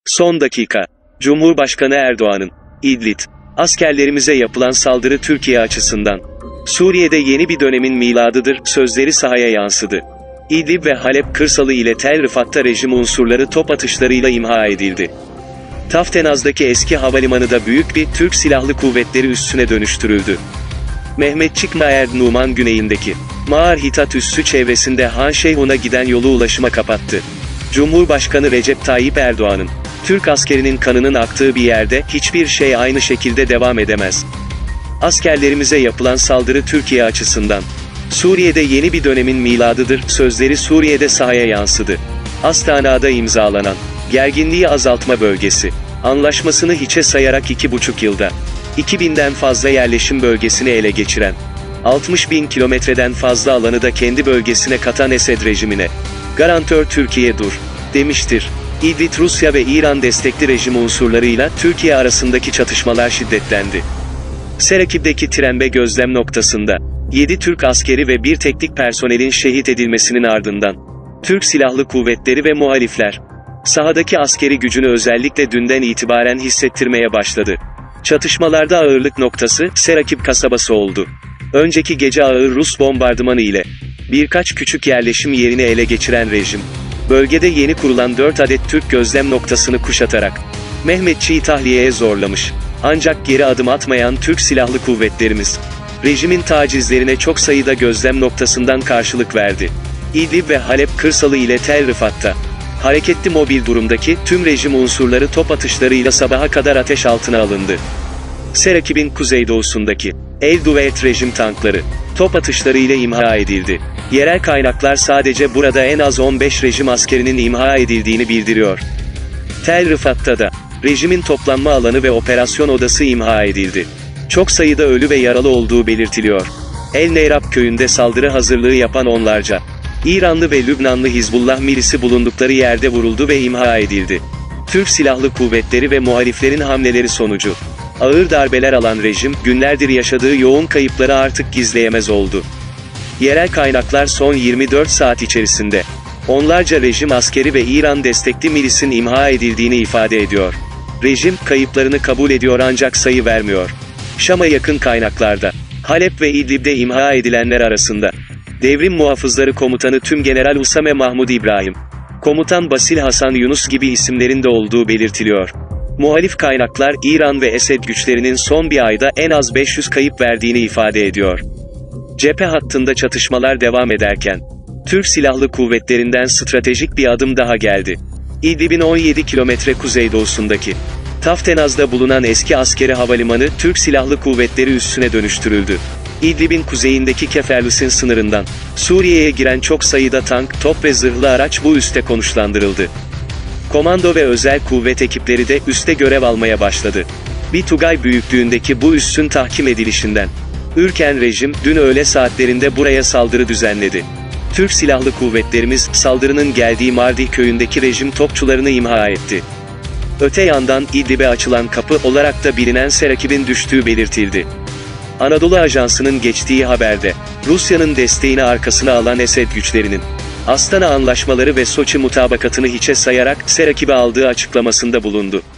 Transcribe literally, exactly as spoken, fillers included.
Son dakika. Cumhurbaşkanı Erdoğan'ın İdlib, askerlerimize yapılan saldırı Türkiye açısından Suriye'de yeni bir dönemin miladıdır sözleri sahaya yansıdı. İdlib ve Halep kırsalı ile Tel Rıfat'ta rejim unsurları top atışlarıyla imha edildi. Taftenaz'daki eski havalimanı da büyük bir Türk Silahlı Kuvvetleri üssüne dönüştürüldü. Mehmetçik Maer Numan güneyindeki Mağar Hitat üssü çevresinde Han Şeyhun'a giden yolu ulaşıma kapattı. Cumhurbaşkanı Recep Tayyip Erdoğan'ın Türk askerinin kanının aktığı bir yerde hiçbir şey aynı şekilde devam edemez. Askerlerimize yapılan saldırı Türkiye açısından Suriye'de yeni bir dönemin miladıdır sözleri Suriye'de sahaya yansıdı. Astana'da imzalanan gerginliği azaltma bölgesi anlaşmasını hiçe sayarak iki buçuk yılda iki binden fazla yerleşim bölgesini ele geçiren, altmış bin kilometreden fazla alanı da kendi bölgesine katan Esed rejimine garantör Türkiye dur demiştir. İdlib Rusya ve İran destekli rejim unsurlarıyla Türkiye arasındaki çatışmalar şiddetlendi. Serakib'deki Trenbe gözlem noktasında yedi Türk askeri ve bir teknik personelin şehit edilmesinin ardından Türk Silahlı Kuvvetleri ve muhalifler sahadaki askeri gücünü özellikle dünden itibaren hissettirmeye başladı. Çatışmalarda ağırlık noktası Serakib kasabası oldu. Önceki gece ağır Rus bombardımanı ile birkaç küçük yerleşim yerini ele geçiren rejim, bölgede yeni kurulan dört adet Türk gözlem noktasını kuşatarak Mehmetçiği tahliyeye zorlamış. Ancak geri adım atmayan Türk Silahlı Kuvvetlerimiz, rejimin tacizlerine çok sayıda gözlem noktasından karşılık verdi. İdlib ve Halep kırsalı ile Tel Rıfat'ta hareketli mobil durumdaki tüm rejim unsurları top atışlarıyla sabaha kadar ateş altına alındı. Serakib'in kuzeydoğusundaki El Duvet rejim tankları top atışları ile imha edildi. Yerel kaynaklar sadece burada en az on beş rejim askerinin imha edildiğini bildiriyor. Tel Rıfat'ta da rejimin toplanma alanı ve operasyon odası imha edildi. Çok sayıda ölü ve yaralı olduğu belirtiliyor. El Neyrab köyünde saldırı hazırlığı yapan onlarca İranlı ve Lübnanlı Hizbullah milisi bulundukları yerde vuruldu ve imha edildi. Türk Silahlı Kuvvetleri ve muhaliflerin hamleleri sonucu ağır darbeler alan rejim, günlerdir yaşadığı yoğun kayıpları artık gizleyemez oldu. Yerel kaynaklar son yirmi dört saat içerisinde onlarca rejim askeri ve İran destekli milisin imha edildiğini ifade ediyor. Rejim, kayıplarını kabul ediyor ancak sayı vermiyor. Şam'a yakın kaynaklarda Halep ve İdlib'de imha edilenler arasında Devrim Muhafızları Komutanı Tümgeneral Usame Mahmud İbrahim, Komutan Basil Hasan Yunus gibi isimlerin de olduğu belirtiliyor. Muhalif kaynaklar İran ve Esed güçlerinin son bir ayda en az beş yüz kayıp verdiğini ifade ediyor. Cephe hattında çatışmalar devam ederken Türk Silahlı Kuvvetlerinden stratejik bir adım daha geldi. İdlib'in on yedi kilometre kuzeydoğusundaki Taftenaz'da bulunan eski askeri havalimanı Türk Silahlı Kuvvetleri üssüne dönüştürüldü. İdlib'in kuzeyindeki Keferlis'in sınırından Suriye'ye giren çok sayıda tank, top ve zırhlı araç bu üste konuşlandırıldı. Komando ve özel kuvvet ekipleri de üste görev almaya başladı. Bir Tugay büyüklüğündeki bu üssün tahkim edilişinden ürken rejim, dün öğle saatlerinde buraya saldırı düzenledi. Türk Silahlı Kuvvetlerimiz, saldırının geldiği Mardih köyündeki rejim topçularını imha etti. Öte yandan, İdlib'e açılan kapı olarak da bilinen Serakib'in düştüğü belirtildi. Anadolu Ajansı'nın geçtiği haberde, Rusya'nın desteğini arkasına alan Esed güçlerinin Astana anlaşmaları ve Soçi mutabakatını hiçe sayarak Serakib'i aldığı açıklamasında bulundu.